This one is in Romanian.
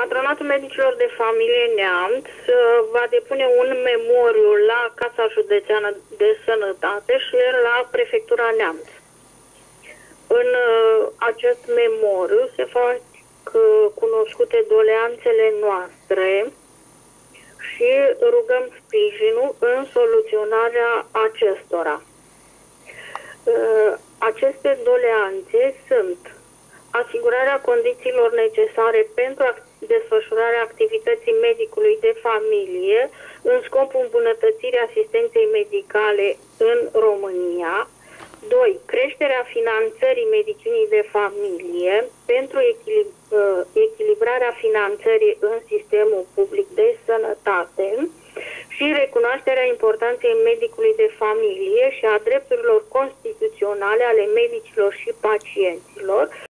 Patronatul Medicilor de Familie Neamț va depune un memoriu la Casa Județeană de Sănătate și la Prefectura Neamț. În acest memoriu se fac cunoscute doleanțele noastre și rugăm sprijinul în soluționarea acestora. Aceste doleanțe sunt asigurarea condițiilor necesare pentru desfășurarea activității medicului de familie în scopul îmbunătățirii asistenței medicale în România. 2. Creșterea finanțării medicinii de familie pentru echilibrarea finanțării în sistemul public de sănătate și recunoașterea importanței medicului de familie și a drepturilor constituționale ale medicilor și pacienților.